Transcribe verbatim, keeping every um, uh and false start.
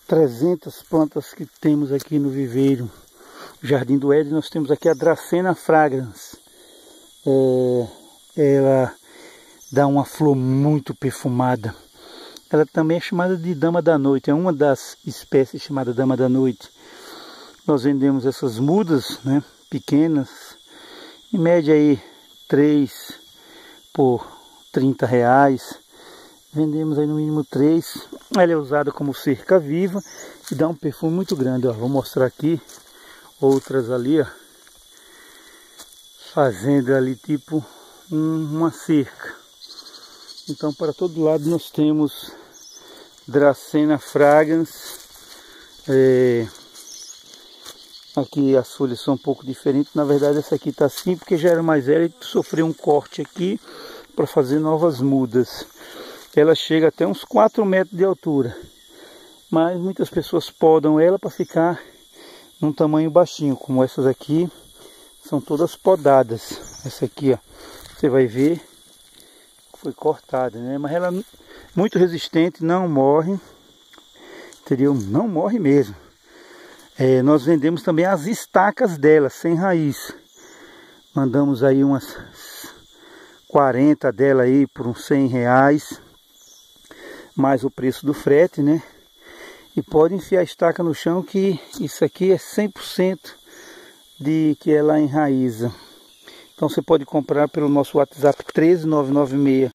trezentas plantas que temos aqui no viveiro Jardim do Éden. Nós temos aqui a Dracena fragrans. É, ela dá uma flor muito perfumada. Ela também é chamada de Dama da Noite, é uma das espécies chamada Dama da Noite. Nós vendemos essas mudas, né, pequenas, em média aí três por trinta reais. Vendemos aí no mínimo três. Ela é usada como cerca viva e dá um perfume muito grande. Ó. Vou mostrar aqui outras ali, ó, fazendo ali tipo um, uma cerca. Então para todo lado nós temos Dracena fragrans. É, aqui as folhas são um pouco diferentes. Na verdade essa aqui está assim porque já era mais velha e sofreu um corte aqui para fazer novas mudas. Ela chega até uns quatro metros de altura, mas muitas pessoas podam ela para ficar num tamanho baixinho, como essas aqui são todas podadas. Essa aqui, ó, você vai ver, foi cortada, né? Mas ela é muito resistente, não morre, entendeu? Não morre mesmo. É, nós vendemos também as estacas dela, sem raiz. Mandamos aí umas quarenta dela aí por uns cem reais, mais o preço do frete, né? E pode enfiar a estaca no chão que isso aqui é cem por cento de que ela enraiza. Então você pode comprar pelo nosso WhatsApp treze nove nove seis,